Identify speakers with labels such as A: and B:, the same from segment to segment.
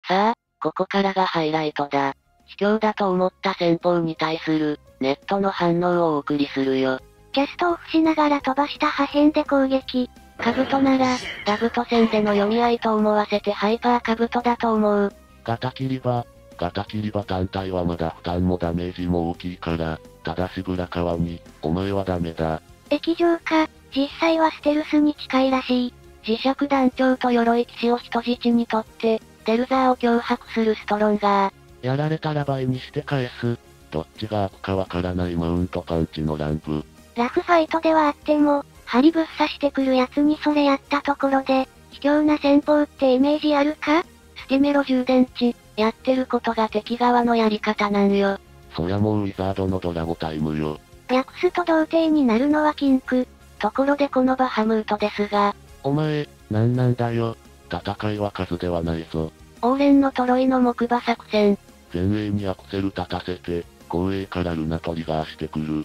A: さあ、ここからがハイライトだ。卑怯だと思った戦法に対する、ネットの反応をお送りするよ。
B: キャストオフしながら飛ばした破片で攻撃。
A: 兜なら、ダブト戦での読み合いと思わせてハイパー兜だと思う。
C: ガタキリバ単体はまだ負担もダメージも大きいから、ただしブラカワに、お前はダメだ。
B: 液状化、実際はステルスに近いらしい。
A: 磁石団長と鎧騎士を人質にとって、テルザーを脅迫するストロンガー。
C: やられたら倍にして返す。どっちが悪かわからないマウントパンチの乱舞。
B: ラフファイトではあっても、針ぶっ刺してくるやつにそれやったところで、卑怯な戦法ってイメージあるか？
A: スティメロ充電池、やってることが敵側のやり方なんよ。
C: そりゃもうウィザードのドラゴタイムよ。
B: 略すと童貞になるのは禁句。
A: ところでこのバハムートですが。
C: お前、なんだよ。戦いは数ではないぞ。
A: オーレンのトロイの木馬作戦。
C: 前衛にアクセル立たせて、後衛からルナトリガーしてくる。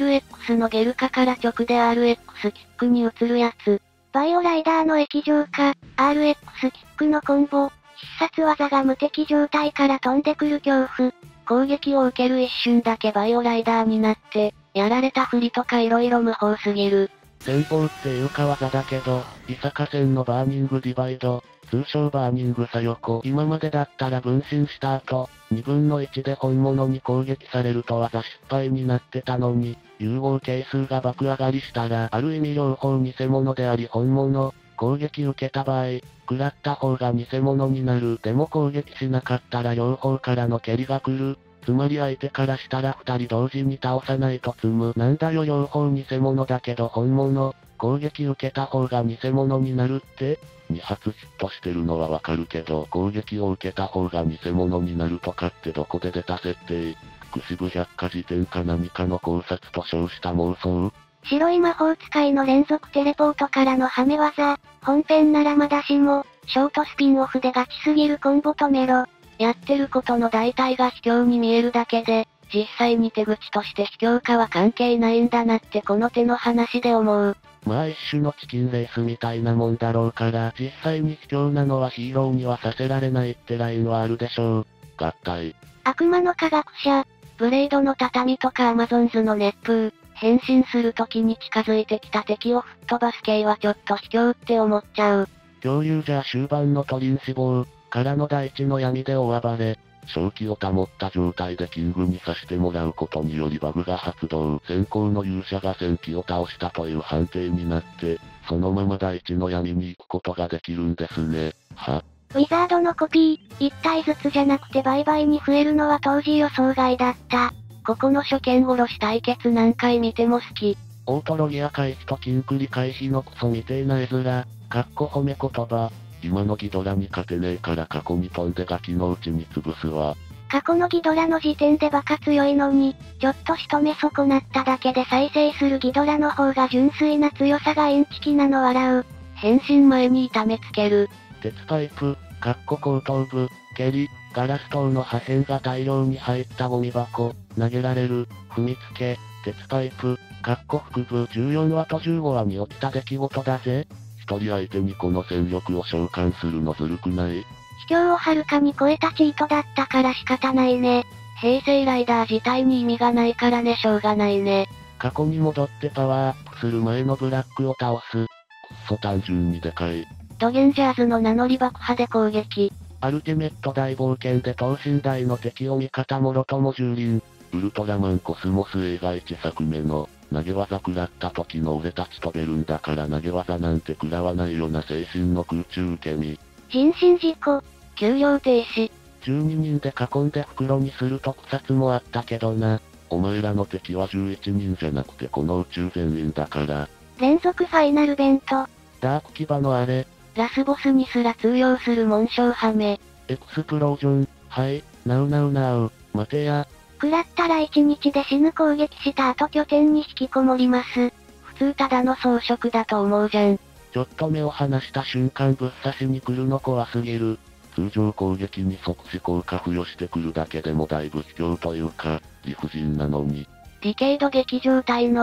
A: RX のゲルカから直で RX キックに移るやつ。
B: バイオライダーの液状化、RX キックのコンボ。必殺技が無敵状態から飛んでくる恐怖。
A: 攻撃を受ける一瞬だけバイオライダーになって、やられたふりとか色々無法すぎる。
C: 戦法っていうか技だけど、伊坂戦のバーニングディバイド、通称バーニング左横。今までだったら分身した後、2分の1で本物に攻撃されると技失敗になってたのに、融合係数が爆上がりしたら、ある意味両方偽物であり本物、攻撃受けた場合、食らった方が偽物になる。でも攻撃しなかったら両方からの蹴りが来る。つまり相手からしたら2人同時に倒さないと積む。なんだよ両方偽物だけど本物。攻撃受けた方が偽物になるって？ 2 発ヒットしてるのはわかるけど、攻撃を受けた方が偽物になるとかってどこで出た設定？福祉部百科事典か何かの考察と称した妄想？
B: 白い魔法使いの連続テレポートからのハメ技、本編ならまだしも、ショートスピンオフでガチすぎるコンボ止めろ。
A: やってることの大体が卑怯に見えるだけで、実際に手口として卑怯かは関係ないんだなってこの手の話で思う。
C: まあ一種のチキンレースみたいなもんだろうから、実際に卑怯なのはヒーローにはさせられないってラインはあるでしょう。合体。
B: 悪魔の科学者、
A: ブレードの畳とかアマゾンズの熱風、変身する時に近づいてきた敵を吹っ飛ばす系はちょっと卑怯って思っちゃう。
C: 共有じゃ終盤のトリン死亡、からの大地の闇で大暴れ。正気を保った状態でキングにさしてもらうことによりバグが発動。先行の勇者が戦機を倒したという判定になって、そのまま大地の闇に行くことができるんですね。
B: ウィザードのコピー、1体ずつじゃなくて倍々に増えるのは当時予想外だった。
A: ここの初見殺し対決何回見ても好き。
C: オートロギア回避とキンクリ回避のクソみてえな絵面、褒め言葉。今のギドラに勝てねえから過去に飛んでガキのうちに潰すわ。
B: 過去のギドラの時点でバカ強いのに、ちょっと仕留め損なっただけで再生するギドラの方が純粋な強さがインチキなの笑う。
A: 変身前に痛めつける。
C: 鉄パイプ、後頭部、蹴り、ガラス塔の破片が大量に入ったゴミ箱、投げられる、踏みつけ、鉄パイプ、腹部14話と15話に起きた出来事だぜ。一人相手にこの戦力を召喚するのずるくない？
B: 卑怯をはるかに超えたチートだったから仕方ないね。
A: 平成ライダー自体に意味がないからねしょうがないね。
C: 過去に戻ってパワーアップする前のブラックを倒す。くっそ単純にでかい。
A: ドゲンジャーズの名乗り爆破で攻撃。
C: アルティメット大冒険で等身大の敵を味方もろとも蹂躙。ウルトラマンコスモス映画1作目の、投げ技食らった時の俺たち飛べるんだから投げ技なんて食らわないよな精神の空中受け身。
B: 人身事故。
A: 休養停止。
C: 12人で囲んで袋にする特撮もあったけどな。お前らの敵は11人じゃなくてこの宇宙全員だから。
B: 連続ファイナルベント。
C: ダーク牙のあれ。
A: ラスボスにすら通用する紋章ハメ。
C: エクスプロージョン。はい、ナウナウナウ。待てや。
B: 食らったら1日で死ぬ攻撃した後拠点に引きこもります。
A: 普通ただの装飾だと思うじゃん。
C: ちょっと目を離した瞬間ぶっ刺しに来るの怖すぎる。通常攻撃に即死効果付与してくるだけでもだいぶ卑怯というか、理不尽なのに。
A: ディケイド劇場隊の、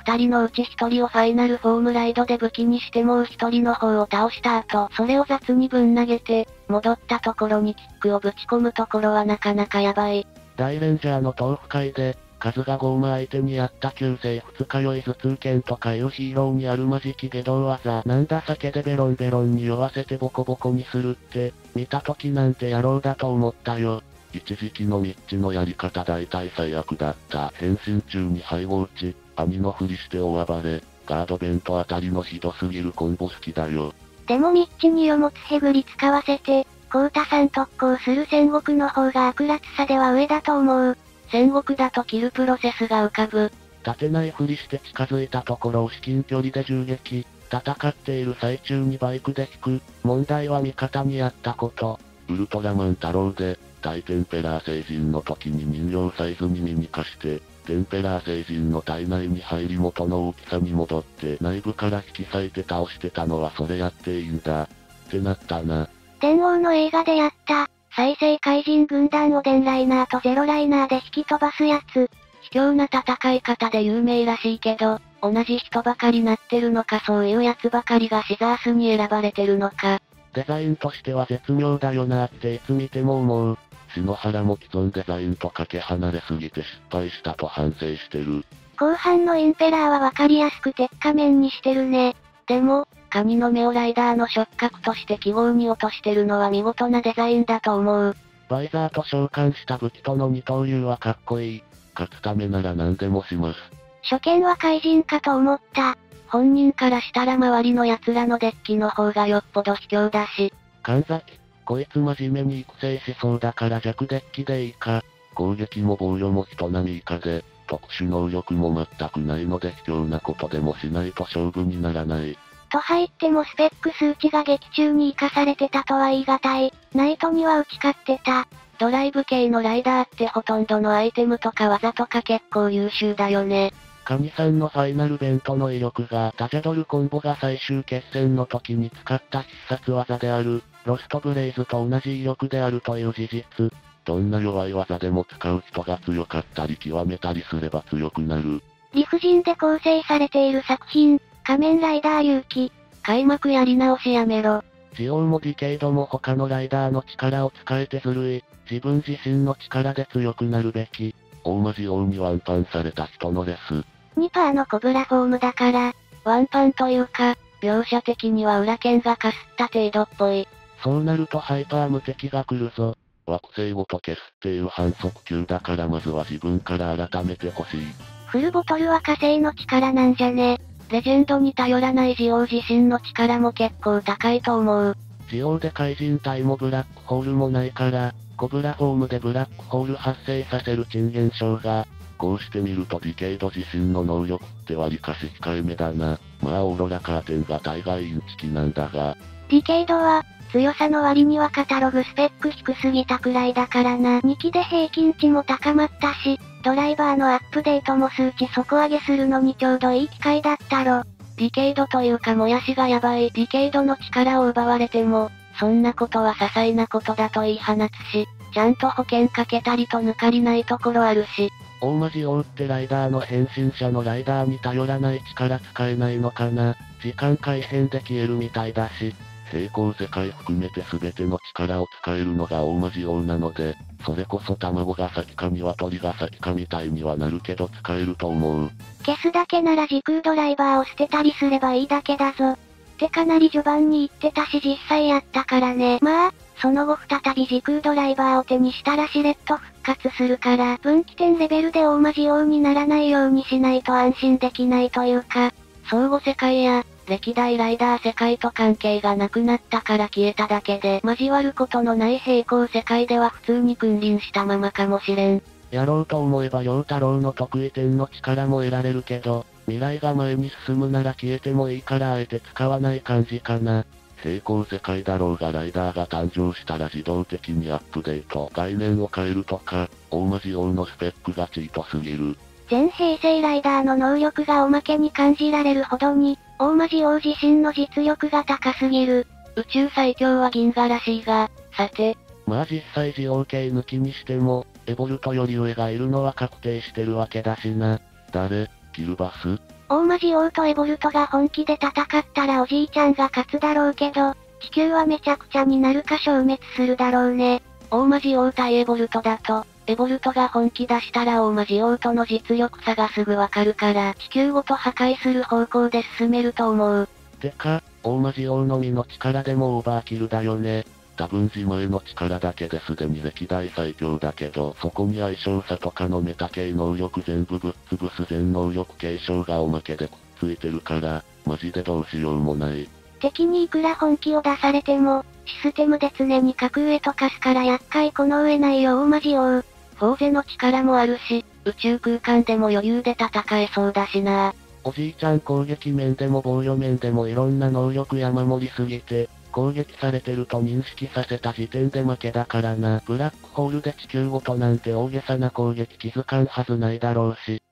A: 二人のうち一人をファイナルフォームライドで武器にしてもう一人の方を倒した後、それを雑にぶん投げて、戻ったところにキックをぶち込むところはなかなかやばい。
C: 大レンジャーの豆腐界で、カズがゴーマ相手にやった旧姓二日酔い頭痛剣とかいうヒーローにあるマジキ下道技。なんだ酒でベロンベロンに酔わせてボコボコにするって、見た時なんて野郎だと思ったよ。一時期のミッチのやり方大体最悪だった。変身中に背後打ち、兄のふりして大暴れ、ガードベントあたりのひどすぎるコンボ好きだよ。
B: でもミッチによもつへぐり使わせて、コウタさん特攻する戦国の方が悪辣さでは上だと思う。
A: 戦国だとキルプロセスが浮かぶ。
C: 立てないふりして近づいたところを至近距離で銃撃。戦っている最中にバイクで引く。問題は味方にやったこと。ウルトラマン太郎で、大テンペラー星人の時に人形サイズにミニ化して、テンペラー星人の体内に入り元の大きさに戻って内部から引き裂いて倒してたのはそれやっていいんだ。ってなったな。
B: 電王の映画でやった、再生怪人軍団をデンライナーとゼロライナーで引き飛ばすやつ。
A: 卑怯な戦い方で有名らしいけど、同じ人ばかりなってるのかそういうやつばかりがシザースに選ばれてるのか。
C: デザインとしては絶妙だよなっていつ見ても思う。篠原も既存デザインとかけ離れすぎて失敗したと反省してる。
B: 後半のインペラーはわかりやすく鉄仮面にしてるね。
A: でも、カニの目をライダーの触覚として記号に落としてるのは見事なデザインだと思う。
C: バイザーと召喚した武器との二刀流はかっこいい。勝つためなら何でもします。
B: 初見は怪人かと思った。
A: 本人からしたら周りの奴らのデッキの方がよっぽど卑怯だし。
C: 神崎、こいつ真面目に育成しそうだから弱デッキでいいか。攻撃も防御も人並み以下で、特殊能力も全くないので卑怯なことでもしないと勝負にならない。
B: と入ってもスペック数値が劇中に活かされてたとは言い難い。ナイトには打ち勝ってた。
A: ドライブ系のライダーってほとんどのアイテムとか技とか結構優秀だよね。
C: カニさんのファイナルベントの威力がタジャドルコンボが最終決戦の時に使った必殺技である、ロストブレイズと同じ威力であるという事実。どんな弱い技でも使う人が強かったり極めたりすれば強くなる。
B: 理不尽で構成されている作品、仮面ライダー勇気。
A: 開幕やり直しやめろ。
C: ジオウもディケイドも他のライダーの力を使えてずるい。自分自身の力で強くなるべき。大魔ジオウにワンパンされた人のレス。
B: 2% のコブラフォームだから、
A: ワンパンというか、描写的には裏剣がかすった程度っぽい。
C: そうなるとハイパー無敵が来るぞ。惑星ごと消すっていう反則級だからまずは自分から改めてほしい。
B: フルボトルは火星の力なんじゃね。
A: レジェンドに頼らないジオウ自身の力も結構高いと思う。
C: ジオウで怪人体もブラックホールもないから、コブラフォームでブラックホール発生させる珍現象が、こうしてみるとディケイド自身の能力って割かし控えめだな。まあオーロラカーテンが大概インチキなんだが。
B: ディケイドは、強さの割にはカタログスペック低すぎたくらいだからな。2期で平均値も高まったし、ドライバーのアップデートも数値底上げするのにちょうどいい機会だったろ。
A: ディケイドというかもやしがやばい。ディケイドの力を奪われても、そんなことは些細なことだと言い放つし、ちゃんと保険かけたりと抜かりないところあるし。
C: 大魔ジオウってライダーの変身者のライダーに頼らない力使えないのかな。時間改変で消えるみたいだし。平行世界含めて全ての力を使えるのが大魔ジオウなので、それこそ卵が先か鶏が先かみたいにはなるけど使えると思う。
B: 消すだけなら時空ドライバーを捨てたりすればいいだけだぞ。ってかなり序盤に言ってたし実際やったからね。まあ、その後再び時空ドライバーを手にしたらしれっと復活するから、分岐点レベルで大魔ジオウにならないようにしないと安心できないというか、
A: 相互世界や、歴代ライダー世界と関係がなくなったから消えただけで、交わることのない平行世界では普通に君臨したままかもしれん。
C: やろうと思えば陽太郎の得意点の力も得られるけど、未来が前に進むなら消えてもいいからあえて使わない感じかな。平行世界だろうがライダーが誕生したら自動的にアップデート、概念を変えるとか、大魔ジオウのスペックがチートすぎる。
B: 全平成ライダーの能力がおまけに感じられるほどに、大魔ジオウ自身の実力が高すぎる。
A: 宇宙最強は銀河らしいが、さて。
C: まあ実際ジオウ系抜きにしても、エボルトより上がいるのは確定してるわけだしな。誰？キルバス？
B: 大魔ジオウとエボルトが本気で戦ったらおじいちゃんが勝つだろうけど、地球はめちゃくちゃになるか消滅するだろうね。
A: 大魔ジオウ対エボルトだと、エボルトが本気出したら大魔ジオウとの実力差がすぐわかるから、地球ごと破壊する方向で進めると思う。
C: てか、大魔ジオウのみの力でもオーバーキルだよね。多分自前の力だけですでに歴代最強だけど、そこに相性差とかのメタ系能力全部ぶっ潰す全能力継承がおまけでくっついてるから、マジでどうしようもない。
B: 敵にいくら本気を出されても、システムで常に格上とかすから厄介この上ないよ大魔ジオウ。
A: フォーゼの力もあるし、宇宙空間でも余裕で戦えそうだしな。
C: おじいちゃん攻撃面でも防御面でもいろんな能力山盛りすぎて、攻撃されてると認識させた時点で負けだからな。ブラックホールで地球ごとなんて大げさな攻撃気づかんはずないだろうし、